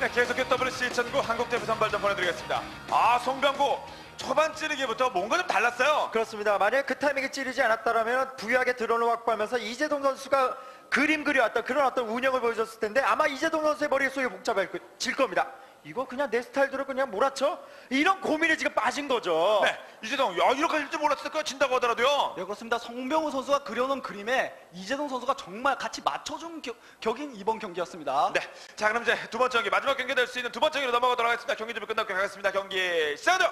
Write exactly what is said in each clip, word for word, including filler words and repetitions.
네, 계속해서 더블유씨 이천구 한국대표 선발전 보내드리겠습니다. 아, 송병구 초반 찌르기부터 뭔가 좀 달랐어요. 그렇습니다. 만약 그 타이밍에 찌르지 않았다면 부유하게 드론을 확보하면서 이재동 선수가 그림 그려왔던 그런 어떤 운영을 보여줬을 텐데 아마 이재동 선수의 머릿속에 복잡해질 겁니다. 이거 그냥 내 스타일대로 그냥 몰아쳐? 이런 고민에 지금 빠진 거죠. 네, 이재동, 야, 이렇게 할 줄 몰랐을 거야, 진다고 하더라도요. 네, 그렇습니다. 송병우 선수가 그려놓은 그림에 이재동 선수가 정말 같이 맞춰준 겨, 격인 이번 경기였습니다. 네, 자, 그럼 이제 두 번째 경기, 마지막 경기 될 수 있는 두 번째 경기로 넘어가도록 하겠습니다. 경기 준비 끝나고 가겠습니다. 경기 시작하죠.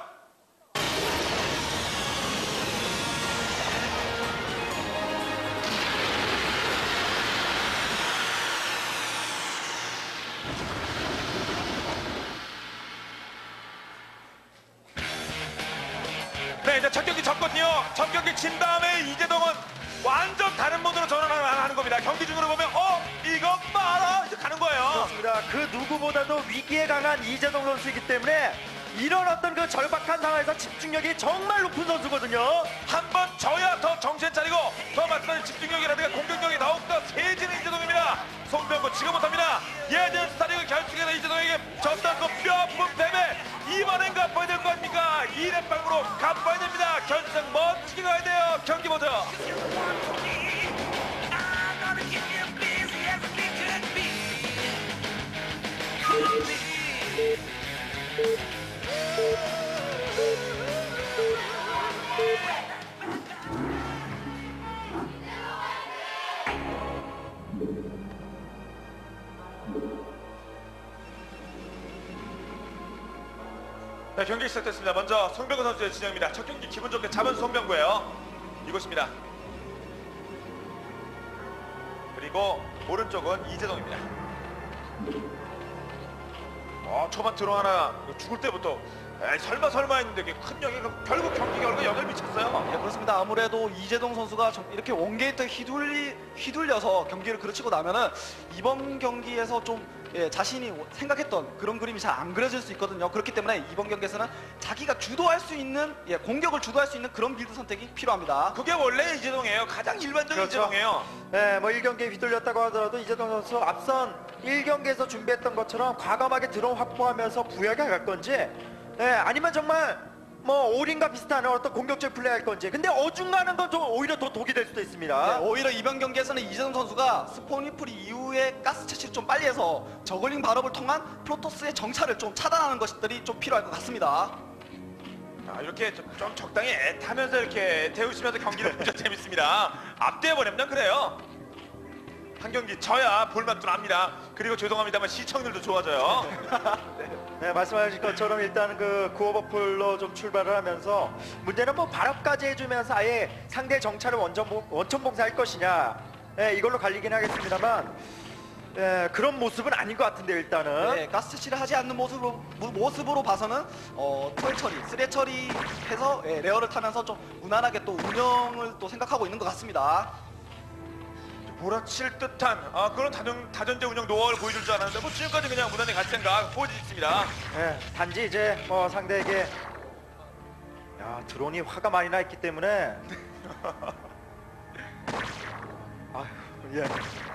네, 이제 첫 경기 졌거든요. 첫 경기 진 다음에 이재동은 완전 다른 모드로 전환하는 겁니다. 경기 중으로 보면 어? 이거 봐라! 이제 가는 거예요. 그렇습니다. 그 누구보다도 위기에 강한 이재동 선수이기 때문에 이런 어떤 그 절박한 상황에서 집중력이 정말 높은 선수거든요. 한 번 져야 더 정신 차리고 더 말씀하신 집중력이라든가 공격력이 더욱더 세지는 이재동입니다. 송병구 지금 못합니다. 예전 스타리그 결승에서 이재동에게 졌던 그 뼈아픈 패배 이번엔 갚아야 될 거 아닙니까? 이連敗으로 갚아야 됩니다. 결승 멋지게 가야 돼요. 경기 보죠. 네, 경기 시작됐습니다. 먼저 송병구 선수의 진영입니다. 첫 경기 기분 좋게 잡은 송병구예요. 이곳입니다. 그리고 오른쪽은 이재동입니다. 어, 초반 들어 하나 죽을 때부터 에이, 설마 설마 했는데 큰 영향, 결국 경기 결과 영향을 미쳤어요. 네, 그렇습니다. 아무래도 이재동 선수가 좀 이렇게 원게이트 휘둘리, 휘둘려서 경기를 그르치고 나면은 이번 경기에서 좀 예, 자신이 생각했던 그런 그림이 잘 안 그려질 수 있거든요. 그렇기 때문에 이번 경기에서는 자기가 주도할 수 있는 예, 공격을 주도할 수 있는 그런 빌드 선택이 필요합니다. 그게 원래 이재동이에요. 가장 일반적인 그렇죠. 이재동이에요. 네, 뭐 일 경기에 휘둘렸다고 하더라도 이재동 선수 앞선 일 경기에서 준비했던 것처럼 과감하게 드론 확보하면서 부여하게 갈 건지 네, 아니면 정말 뭐 올인과 비슷한 어떤 공격적 플레이 할 건지 근데 어중간한 건 더 오히려 더 독이 될 수도 있습니다. 네, 오히려 이번 경기에서는 이재동 선수가 스폰 리플 이후에 가스 채취를 좀 빨리 해서 저글링 발업을 통한 프로토스의 정찰을 좀 차단하는 것들이 좀 필요할 것 같습니다. 아, 이렇게 좀, 좀 적당히 애타면서 이렇게 태우시면서 경기를 보면 재밌습니다. 앞대버리면 그래요. 한 경기 져야 볼맛도 납니다. 그리고 죄송합니다만 시청률도 좋아져요. 네, 말씀하신 것처럼 일단 그 구호버풀로 좀 출발을 하면서 문제는 뭐 발업까지 해주면서 아예 상대 정찰을 원천, 원천 봉사할 것이냐 네, 이걸로 갈리긴 하겠습니다만 네, 그런 모습은 아닌 것 같은데요 일단은. 네, 가스 채취를 하지 않는 모습으로, 모습으로 봐서는 어, 토일 처리, 쓰레 처리해서 예, 레어를 타면서 좀 무난하게 또 운영을 또 생각하고 있는 것 같습니다. 몰아칠 듯한 아, 그런 다전, 다전제 운영 노하우를 보여줄 줄 알았는데 뭐 지금까지 그냥 무난히 갈 생각 보여지 있습니다. 네, 단지 이제 뭐 상대에게 야 드론이 화가 많이 나 있기 때문에 아휴 예.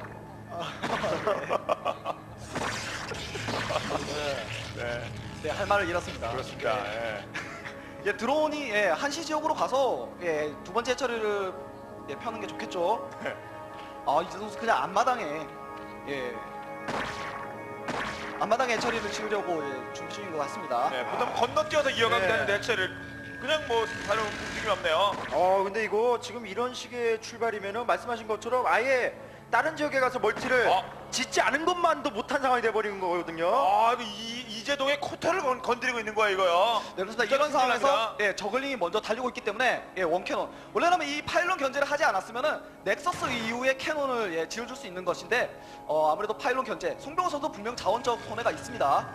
네, 네, 할 말을 잃었습니다. 그렇습니다. 네. 예. 예, 드론이 예, 한시 지역으로 가서 예, 두 번째 처리를 예, 펴는 게 좋겠죠. 네. 아, 이제 선수 그냥 앞마당에 예, 앞마당에 처리를 치우려고 예, 준비 중인 것 같습니다. 네, 보통 건너뛰어서 이어가게 네. 되는 대체를 그냥 뭐 다른 움직임이 없네요. 어 근데 이거 지금 이런 식의 출발이면은 말씀하신 것처럼 아예 다른 지역에 가서 멀티를 어? 짓지 않은 것만도 못한 상황이 돼버리는 거거든요. 아, 이거 이, 이재동의 코털을 건, 건드리고 있는 거야 이거요. 네, 그렇습니다. 진짜 이런 상황에서 큰일 예, 저글링이 먼저 달리고 있기 때문에 예, 원캐논 원래라면 이 파일론 견제를 하지 않았으면은 넥서스 이후에 캐논을 예, 지어줄 수 있는 것인데 어, 아무래도 파일론 견제 송병호 선수 분명 자원적 손해가 있습니다.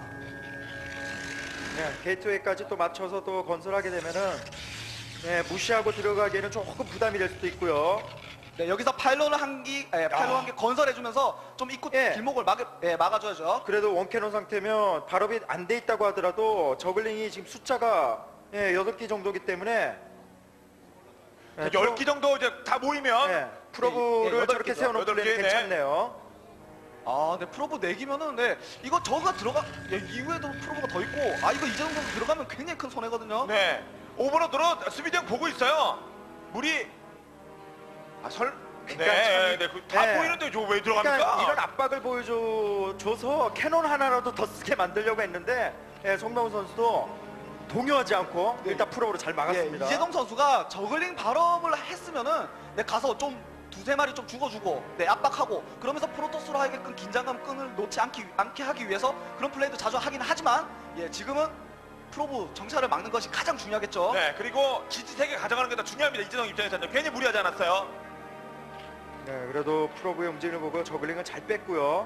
네, 게이트웨이까지 또 맞춰서 또 건설하게 되면은 네, 무시하고 들어가기에는 조금 부담이 될 수도 있고요. 네, 여기서 파일론을 한기 예, 파일론 한 개 건설해주면서 좀 입구 예. 길목을 막, 예, 막아줘야죠. 그래도 원캐논 상태면 발업이 안 돼 있다고 하더라도 저글링이 지금 숫자가 예, 여덟 개 정도기 때문에 예, 열 개 정도 이제 다 모이면 예, 프로브를 예, 예, 여덟 저렇게 개죠. 세워놓은 여덟 플레이 개네. 괜찮네요. 아, 네, 프로브 내기면은, 네, 이거 저가 들어가, 예, 이후에도 프로브가 더 있고, 아, 이거 이재동 선수 들어가면 굉장히 큰 손해거든요. 네. 오버로드로 수비대형 보고 있어요. 물이 아, 설 그러니까 네, 참- 네, 그, 다 네. 보이는데 저 왜 들어갑니까? 그러니까 이런 압박을 보여줘 줘서 캐논 하나라도 더 쓰게 만들려고 했는데 예, 송병호 선수도 동요하지 않고 일단 프로로 잘 예, 막았습니다. 이재동 선수가 저글링 발업을 했으면은, 네, 가서 좀 두세 마리 좀 죽어주고, 네, 압박하고, 그러면서 프로토스로 하게끔 긴장감 끈을 놓지 않기, 않게 하기 위해서 그런 플레이도 자주 하긴 하지만, 예, 지금은 프로브 정찰을 막는 것이 가장 중요하겠죠. 네, 그리고 지지 세개 가져가는 게 더 중요합니다. 이재동 입장에서는 괜히 무리하지 않았어요. 네, 그래도 프로브의 움직임을 보고 저글링은 잘 뺐고요.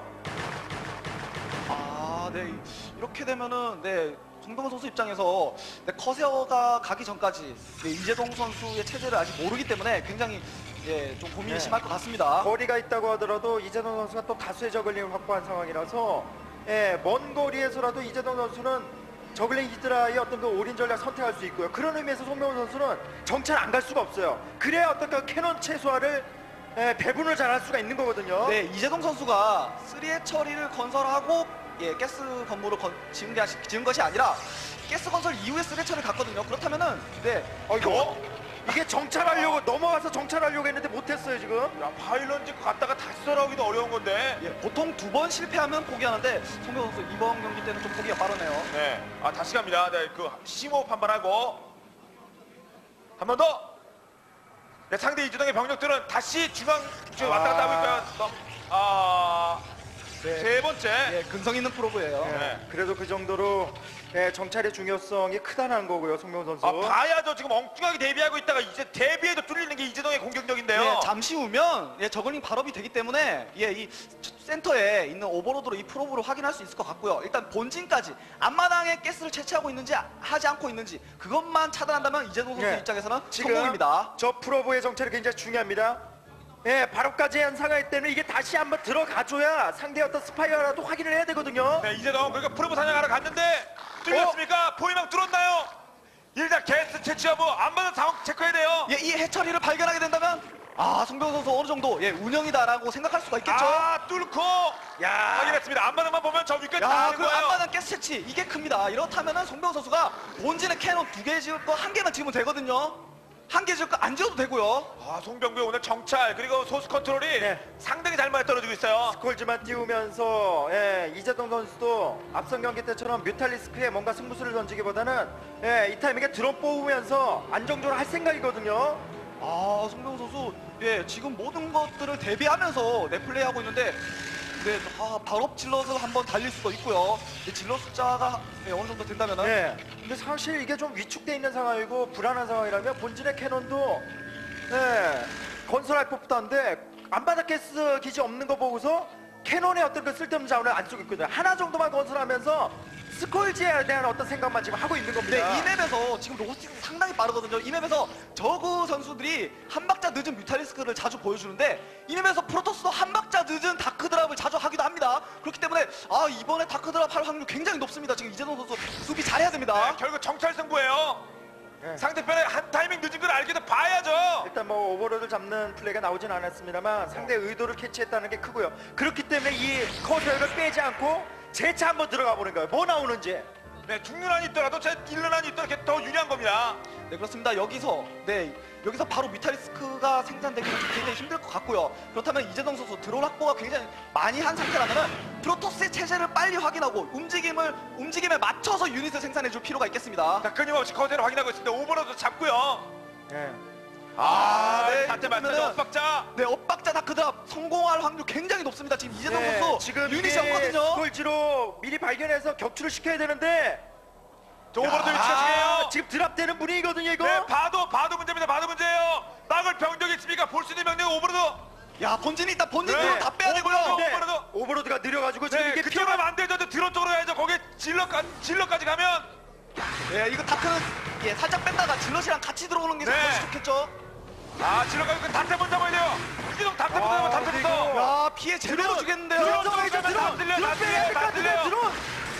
아, 네, 이렇게 되면은, 네, 송병호 선수 입장에서, 네, 커세어가 가기 전까지, 네, 이재동 선수의 체제를 아직 모르기 때문에 굉장히, 예, 좀 고민이 네. 심할 것 같습니다. 거리가 있다고 하더라도 이재동 선수가 또 다수의 저글링을 확보한 상황이라서 예, 먼 거리에서라도 이재동 선수는 저글링 히드라의 어떤 그 올인 전략 선택할 수 있고요. 그런 의미에서 송병호 선수는 정찰 안 갈 수가 없어요. 그래야 어떤 그 캐논 최소화를 예, 배분을 잘 할 수가 있는 거거든요. 네, 이재동 선수가 쓰리의 처리를 건설하고, 예, 가스 건물을 건, 지은, 게, 아시- 지은 것이 아니라 가스 건설 이후에 쓰리의 처리를 갔거든요. 그렇다면은, 네, 어, 이거 이게 정찰하려고 넘어가서 정찰하려고 했는데 못했어요 지금. 야, 파일런즈 갔다가 다시 돌아오기도 어려운 건데. 예, 보통 두 번 실패하면 포기하는데 송병호 선수 이번 경기 때는 좀 포기가 빠르네요. 네, 아 다시 갑니다. 네, 그 심호흡 한 번 하고 한 번 더. 네, 상대 이재동의 병력들은 다시 중앙 쪽에 왔다 갔다 하고 있고요. 너- 아, 네. 세 번째. 예, 근성 있는 프로브예요. 예, 네. 그래도 그 정도로 예, 정찰의 중요성이 크다는 거고요, 송병호 선수. 아, 봐야죠. 지금 엉뚱하게 대비하고 있다가 이제 대비해도 뚫리는 게 이재동의 공격력인데요. 예, 잠시 후면, 예, 저글링 발업이 되기 때문에, 예, 이 센터에 있는 오버로드로 이 프로브를 확인할 수 있을 것 같고요. 일단 본진까지 앞마당에 가스를 채취하고 있는지 하지 않고 있는지 그것만 차단한다면 이재동 선수 예, 입장에서는 지금 성공입니다. 저 프로브의 정찰이 굉장히 중요합니다. 예, 바로까지 한 상황일 때는 이게 다시 한번 들어가줘야 상대의 어떤 스파이어라도 확인을 해야 되거든요. 네, 이재동 그러니까 프로브 사냥하러 갔는데 뚫렸습니까? 포위망 뚫었나요? 일단 게스 채취하고 안 받은 상황 체크해야 돼요. 예, 이 해처리를 발견하게 된다면, 아, 송병호 선수 어느 정도, 예, 운영이다라고 생각할 수가 있겠죠. 아, 뚫고 야, 확인했습니다. 안마당만 보면 저 위까지 다 야, 하는 그 거예요. 앞마당 가스 채취 이게 큽니다. 이렇다면은 송병호 선수가 본진에 캐논 두 개 지을 거 한 개만 지으면 되거든요. 한 개 지을 거 안 지어도 되고요. 아, 송병구의 오늘 정찰 그리고 소스 컨트롤이 네. 상당히 잘 맞아 떨어지고 있어요. 스콜지만 띄우면서 예, 이재동 선수도 앞선 경기 때처럼 뮤탈리스크에 뭔가 승부수를 던지기보다는 예, 이 타이밍에 드론 뽑으면서 안정적으로 할 생각이거든요. 아, 송병호 선수, 예, 지금 모든 것들을 대비하면서 넷플레이하고 있는데, 네, 아, 발업 질럿을 한번 달릴 수도 있고요. 네, 질럿 숫자가, 네, 어느 정도 된다면은, 네. 근데 사실 이게 좀 위축돼 있는 상황이고 불안한 상황이라면 본진의 캐논도 네, 건설할 법도 한데 안바닥 가스 기지 없는 거 보고서 캐논의 어떤 그 쓸데없는 자원을 안 쓰고 있거든요. 하나 정도만 건설하면서 스콜지에 대한 어떤 생각만 지금 하고 있는 겁니다. 네, 이 맵에서 지금 로스팅이 상당히 빠르거든요. 이 맵에서 저그 선수들이 한 박자 늦은 뮤탈리스크를 자주 보여주는데, 이 맵에서 프로토스도 한 박자 늦은 다크드랍을 자주 하기도 합니다. 그렇기 때문에, 아, 이번에 다크드랍 할 확률 굉장히 높습니다. 지금 이재동 선수 수비 잘해야 됩니다. 네, 결국 정찰 승부예요. 네. 상대편의 한 타이밍 늦은 걸 알게도 봐야죠. 일단 뭐 오버로드를 잡는 플레이가 나오진 않았습니다만 상대의 의도를 캐치했다는 게 크고요. 그렇기 때문에 이 커세어를 빼지 않고 재차 한번 들어가 보는 거예요. 뭐 나오는지. 네, 중륜안이 있더라도 제 일륜안이 있더라도 이렇게 더 유리한 겁니다. 네, 그렇습니다. 여기서, 네, 여기서 바로 뮤탈리스크가 생산되기는 좀 굉장히 힘들 것 같고요. 그렇다면 이재동 선수 드론 확보가 굉장히 많이 한 상태라면 프로토스의 체제를 빨리 확인하고 움직임을 움직임에 맞춰서 유닛을 생산해 줄 필요가 있겠습니다. 자, 끊임없이 커세를 확인하고 있습니다. 오버로드 잡고요. 예. 아, 네, 네, 다째 맞는 그러면은- 엇박자. 네, 엇박자 다크드랍 성공할 확률 굉장히 높습니다. 지금 이재동 네, 선수 지금 유닛이 이게 없거든요. 스콜지로 미리 발견해서 격추를 시켜야 되는데 저 오버로드 위치가 아, 중요해요. 지금 드랍되는 분위기거든요 이거. 네, 봐도 봐도 문제입니다. 봐도 문제예요. 막을 병력이 있습니까? 볼 수 있는 병력 오버로드. 야, 본진이 있다. 본진 네, 드론 다 빼야 되고요. 오버로드. 네, 오버로드. 오버로드가 느려가지고 지금 네, 이게 그쪽으로 피어가 가면 안 되죠. 저 드론 쪽으로 가야죠. 거기 질러까지 질러까지 가면 네, 이거 다크는, 예, 살짝 뺐다가 질럿이랑 같이 들어오는 게 네. 훨씬 좋겠죠. 아, 질러까지 그 다세 번 잡아야 돼요. 이동 다세 번 잡으면 아, 다세부터. 이거- 야, 피해 제대로 주겠는데요. 드론 드론 쪽으로 가면 다 들려요. 다 들려요. 다 들려요. 드론.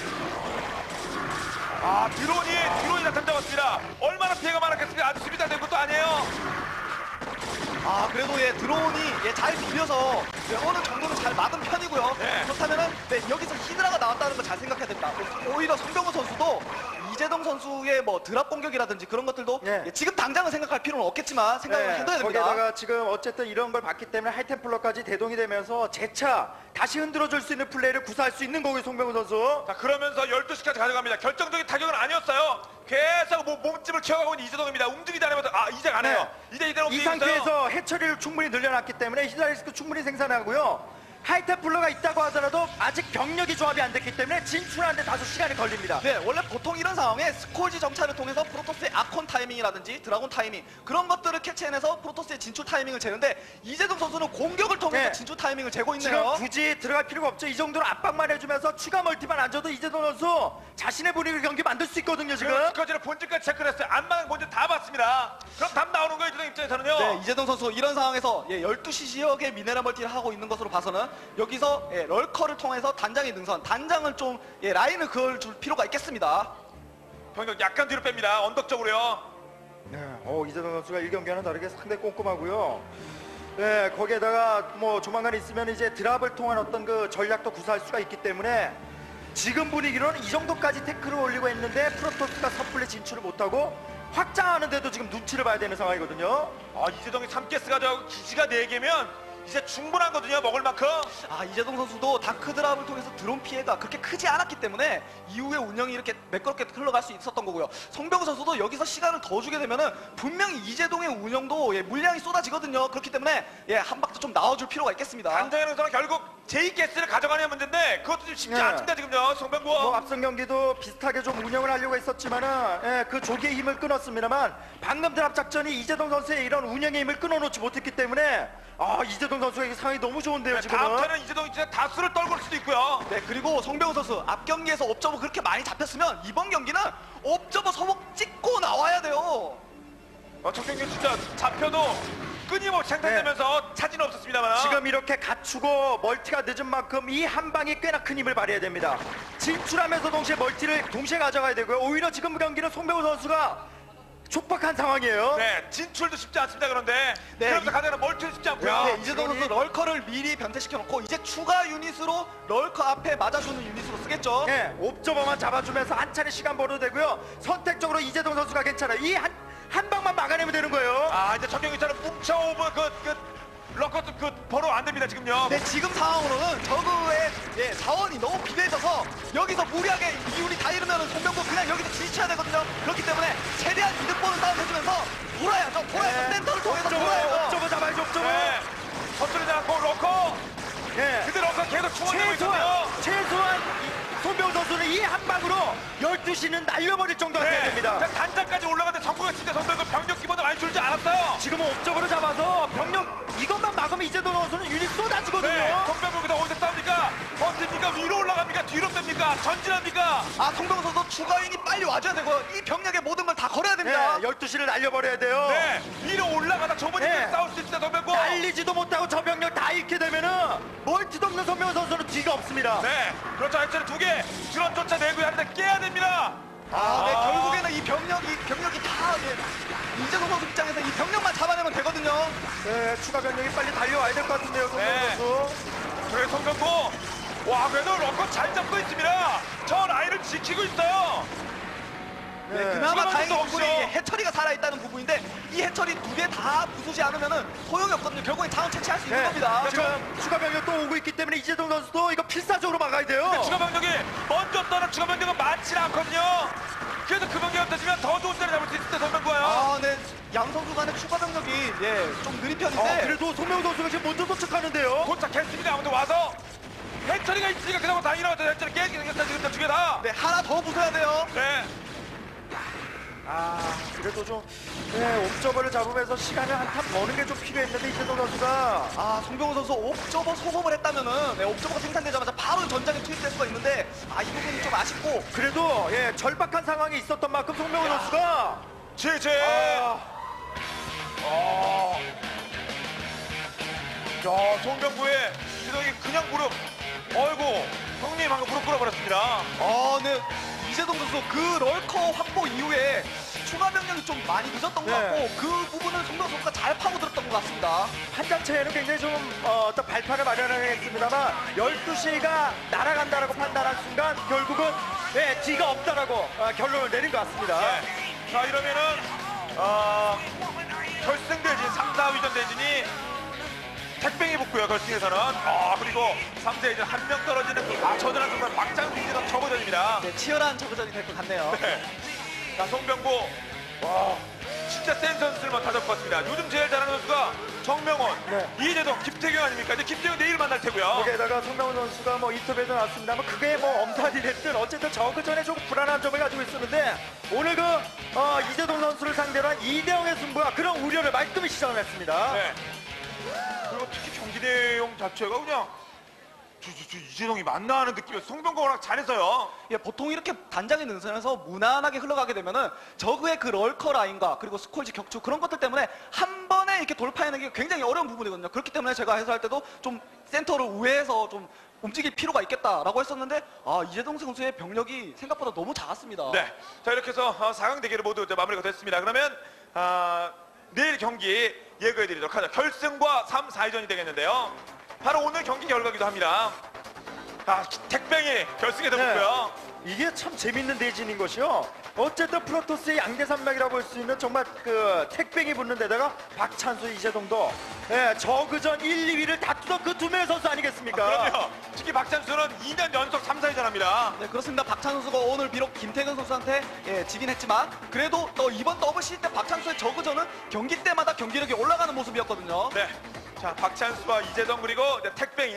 아, 드론이 드론이 나탐 잡았습니다. 얼마나 피해가 많았겠습니까? 아주 수비가 된 것도 아니에요. 아, 그래도 예, 드론이, 예, 잘 비벼서 네, 어느 정도는 잘 막은 편이고요. 네. 그렇다면은 네, 여기서 히드라가 나왔다는 거 잘 생각해야 됩니다. 오히려 송병호 선수도 이재동 선수의 뭐 드랍 공격이라든지 그런 것들도 네. 예, 지금 당장은 생각할 필요는 없겠지만 생각을 네, 해둬야 됩니다. 거기다가 지금 어쨌든 이런 걸 봤기 때문에 하이템플러까지 대동이 되면서 재차 다시 흔들어줄 수 있는 플레이를 구사할 수 있는 거고요, 송병호 선수. 자, 그러면서 열두 시까지 가져갑니다. 결정적인 타격은 아니었어요. 계속 뭐 몸집을 키워가고 있는 이재동입니다. 움직이지 않으면서 아 이제 가네요. 이제 이대로 이 움직이고 있어요. 상태에서 해처리를 충분히 늘려놨기 때문에 히드라리스크 충분히 생산하고요. 하이템플러가 있다고 하더라도 아직 병력이 조합이 안 됐기 때문에 진출하는데 다소 시간이 걸립니다. 네, 원래 보통 이런 상황에 스콜지 정찰을 통해서 프로토스의 아콘 타이밍이라든지 드라곤 타이밍 그런 것들을 캐치해내서 프로토스의 진출 타이밍을 재는데 이재동 선수는 공격을 통해서 네. 진출 타이밍을 재고 지금 있네요. 굳이 들어갈 필요가 없죠. 이 정도로 압박만 해주면서 추가 멀티만 안 줘도 이재동 선수 자신의 분위기를 경기 만들 수 있거든요, 지금. 지금 스커지는 본질까지 체크를 했어요. 안마당 본질 다 봤습니다. 그럼 답 나오는 거예요, 이재동 입장에서는요. 네, 이재동 선수 이런 상황에서 예, 열두 시 지역에 미네랄 멀티를 하고 있는 것으로 봐서는 여기서 예, 럴커를 통해서 단장의 능선, 단장을 좀 예, 라인을 그을 줄 필요가 있겠습니다. 병력 약간 뒤로 뺍니다. 언덕 쪽으로요. 네, 어, 이재동 선수가 일 경기와는 다르게 상당히 꼼꼼하고요. 네, 거기에다가 뭐 조만간 있으면 이제 드랍을 통한 어떤 그 전략도 구사할 수가 있기 때문에 지금 분위기로는 이 정도까지 태클을 올리고 했는데 프로토스가 섣불리 진출을 못하고 확장하는데도 지금 눈치를 봐야 되는 상황이거든요. 아, 이재동이 삼 개스 가져가고 기지가 네 개면 이제 충분하거든요. 먹을 만큼. 아, 이재동 선수도 다크 드랍을 통해서 드론 피해가 그렇게 크지 않았기 때문에 이후에 운영이 이렇게 매끄럽게 흘러갈 수 있었던 거고요. 송병호 선수도 여기서 시간을 더 주게 되면은 분명히 이재동의 운영도 예, 물량이 쏟아지거든요. 그렇기 때문에 예, 한 박자 좀 나와줄 필요가 있겠습니다. 단장의 능선은 결국 제이 가스를 가져가는 문제인데 그것도 좀 쉽지 네. 않습니다, 지금요. 송병구. 뭐 앞선 경기도 비슷하게 좀 운영을 하려고 했었지만은 예, 그 조기의 힘을 끊었습니다만 방금 드랍 작전이 이재동 선수의 이런 운영의 힘을 끊어놓지 못했기 때문에 아 이재동 선수가 이 상황이 너무 좋은데요, 네, 지금은. 다음 타는 이재동이 진짜 다수를 떨굴 수도 있고요. 네, 그리고 송병호 선수 앞 경기에서 옵저버 그렇게 많이 잡혔으면 이번 경기는 옵저버 서복 찍고 나와야 돼요. 어, 첫 경기 진짜 잡혀도 끊임없이 생산되면서 차지는 없었습니다만. 지금 이렇게 갖추고 멀티가 늦은 만큼 이 한 방이 꽤나 큰 힘을 발휘해야 됩니다. 진출하면서 동시에 멀티를 동시에 가져가야 되고요. 오히려 지금 경기는 송병호 선수가 촉박한 상황이에요. 네, 진출도 쉽지 않습니다. 그런데 네, 그러면서 이- 가져가는 멀티도 쉽지 않고요. 네, 이재동 선수 럴커를 미리 변태시켜 놓고 이제 추가 유닛으로 럴커 앞에 맞아주는 유닛으로 쓰겠죠. 예, 옵저버만 잡아주면서 한 차례 시간 벌어도 되고요. 선택적으로 이재동 선수가 괜찮아요. 이 한 한 방만 막아내면 되는 거예요. 아, 이제 첫 경기처럼 뭉쳐 오버 그, 그 럭커도 그 번호 안 됩니다, 지금요. 네, 지금 상황으로는 저그의 예, 자원이 너무 비대해져서 여기서 무리하게 이윤이 다 잃으면 송병구 그냥 여기서 지쳐야 되거든요. 그렇기 때문에 최대한 이득 보는 싸움 해주면서 돌아야죠. 돌아야죠. 네, 센터를 통해서 옵저버, 돌아야죠. 옵저버 잡아야죠, 옵저버. 네. 서투르지 않고 럭커. 예. 근데 럭커 계속 충원되고 있거든요. 최소한, 최소한 이- 손병호 선수는 이 한 방으로 열두 시는 날려버릴 정도가 돼야 됩니다. 자, 단장까지 올라가는데 성공했을 때 선수가 병력 기본도 많이 줄지 않았어요. 지금은 옵저버로 잡아서 병력 이것만 막으면 이재동 선수는 유닛 쏟아지거든요. 네, 성병국이다 어디서 싸웁니까? 버팁니까? 위로 올라갑니까? 뒤로 뺍니까? 전진합니까? 아, 송병구 선수 추가 유닛 빨리 와줘야 되고요. 이 병력의 모든 걸 다 걸어야 됩니다. 네, 열두 시를 날려버려야 돼요. 네, 위로 올라가다 좁은 네. 입구에 싸울 수 있습니다, 성병국. 달리지도 못하고 저 병력 다 잃게 되면은 멀티도 없는 손병호 선수는 뒤가 없습니다. 네, 그렇죠. 하이처를 두 개, 드론 쫓아내고 하는데 깨야 됩니다. 아, 네, 아. 결국에는 이 병력이 병력이 다 예, 이재동 선수 입장에서 이 병력만 잡아내면 되거든요. 네, 추가 병력이 빨리 달려와야 될 것 같은데요, 손병호 네. 선수. 저기 성병국. 와, 그래도 럭커 잘 잡고 있습니다. 저 라인을 지키고 있어요. 네, 네. 그나마 시간은 다행인 또 부분이 없죠. 해처리가 살아있다는 부분인데 이 해처리 두 개 다 부수지 않으면은 소용이 없거든요. 결국엔 자원 채취할 수 있는 네, 겁니다. 지금 추가 병력 또 오고 있기 때문에 이재동 선수도 이거 필사적으로 막아야 돼요. 추가 병력이 먼저 떠난 추가 병력은 많지 않거든요. 그래서 그 병력이 없어지면 더 좋은 자리 잡을 수 있을 때 선병구예요. 아, 네. 양 선수 간의 추가 병력이 예, 좀 느린 편인데 어, 그래도 손병호 선수가 지금 먼저 도착하는데요. 도착했습니다. 아무튼 와서 해처리가 있으니까 그나마 다행이라고 해서 해처리 깨지게 생겼다 지금 두 개 다. 네, 하나 더 부숴야 돼요. 네. 아, 그래도 좀 네, 옵저버를 잡으면서 시간을 한참 버는 게 좀 필요했는데 이재동 선수가 아, 송병호 선수 옵저버 소금을 했다면은 네, 옵저버가 생산되자마자 바로 전장에 투입될 수가 있는데 아, 이 부분이 좀 아쉽고 그래도 예, 절박한 상황이 있었던 만큼 송병호 선수가 제제. 아, 어. 야, 송병구의 이동이 그냥 무릎. 어이구, 형님 방금 무릎 꿇어버렸습니다. 아, 네. 이재동 선수 그 럴커 확보 이후에 추가 병력이 좀 많이 늦었던 것 네. 같고 그 부분은 송병호 선수가 잘 파고들었던 것 같습니다. 한장 차이는 굉장히 좀 어, 어떤 발판을 마련하겠습니다만 열두 시가 날아간다라고 판단한 순간 결국은 네, 뒤가 없다라고 어, 결론을 내린 것 같습니다. 네. 자 이러면은 어, 결승 대진 삼, 사 위전 대진이 택뱅이 붙고요. 결승에서는 아 그리고 삼 세 이제 한 명 떨어지는 아 저들한 순간 막장 위기가 저거전입니다. 네, 치열한 저그전이 될 것 같네요. 네. 자 송병구 와 진짜 센 선수들만 다 잡고 왔습니다. 요즘 제일 잘하는 선수가 정명원, 네. 이재동, 김태경 아닙니까? 이제 김태경 내일 만날 테고요. 거기에다가 송명훈 선수가 뭐 인터뷰에도 나왔습니다만 그게 뭐 엄살이 됐든 어쨌든 저그 전에 조금 불안한 점을 가지고 있었는데 오늘 그 어, 이재동 선수를 상대로 한 이 대 영의 승부가 그런 우려를 말끔히 시전을 했습니다. 네. 그리고 특히 경기 내용 자체가 그냥 저, 저, 저 이재동이 맞나 하는 느낌이에요. 송병구가 워낙 잘해서요. 예, 보통 이렇게 단장의 능선에서 무난하게 흘러가게 되면은 저그의 그 럴커 라인과 그리고 스콜지 격추 그런 것들 때문에 한 번에 이렇게 돌파하는 게 굉장히 어려운 부분이거든요. 그렇기 때문에 제가 해설할 때도 좀 센터를 우회해서 좀 움직일 필요가 있겠다라고 했었는데 아 이재동 선수의 병력이 생각보다 너무 작았습니다. 네. 자 이렇게 해서 어, 사 강 대결이 모두 이제 마무리가 됐습니다. 그러면 아, 내일 경기 예고해드리도록 하죠. 결승과 삼, 사 위전이 되겠는데요. 바로 오늘 경기 결과기도 합니다. 아, 택뱅이 결승에 들어갔고요. 네. 이게 참 재밌는 대진인 것이요. 어쨌든 프로토스의 양대 산맥이라고 볼 수 있는 정말 그 택뱅이 붙는 데다가 박찬수, 이재동도 예, 저그전 일, 이 위를 다투던 그 두 명의 선수 아니겠습니까? 아, 그럼요. 특히 박찬수는 이 년 연속 삼, 사 위전 합니다. 네, 그렇습니다. 박찬수 선수가 오늘 비록 김태균 선수한테 예, 지긴 했지만 그래도 또 이번 더블시즌 때 박찬수의 저그전은 경기 때마다 경기력이 올라가는 모습이었거든요. 네. 자, 박찬수와 이재동 그리고 이제 택뱅이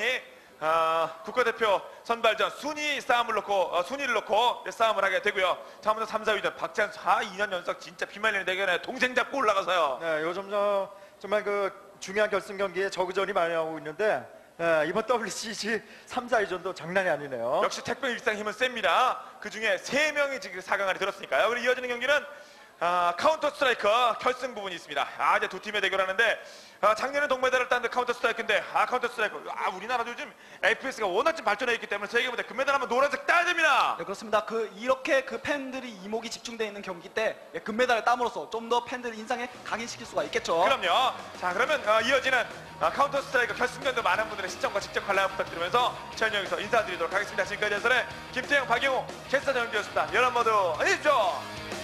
아, 국가대표 선발전 순위 싸움을 놓고 어, 순위를 놓고 이제 싸움을 하게 되고요. 자, 먼저 삼, 사 위전 박찬수 아, 이 년 연속 진짜 비말리는 대결에 동생 잡고 올라가서요. 네, 요즘 저 정말 그 중요한 결승 경기에 저그전이 많이 나오고 있는데 예, 이번 더블유씨지 삼, 사 위전도 장난이 아니네요. 역시 택배 일상 힘은 셉니다. 그 중에 세 명이 지금 사 강 안에 들었으니까요. 그리고 이어지는 경기는 아, 카운터 스트라이크 결승 부분이 있습니다. 아, 이제 두 팀의 대결하는데 아, 작년에 동메달을 딴 카운터 스트라이크인데 아, 카운터 스트라이크 아, 우리나라도 요즘 에프피에스가 워낙 좀 발전해 있기 때문에 세계 무대 금메달 한번 노란색 따야 됩니다. 네, 그렇습니다. 그 이렇게 그 팬들이 이목이 집중되어 있는 경기 때 예, 금메달을 땀으로써 좀 더 팬들 인상에 각인시킬 수가 있겠죠. 그럼요. 자, 그러면 어, 이어지는 어, 카운터 스트라이크 결승전도 많은 분들의 시청과 직접 관람 부탁드리면서 저는 여기서 인사드리도록 하겠습니다. 지금까지 해설의 김태형, 박영호, 캐스터 정규였습니다. 여러분 모두 안녕히 계십시오.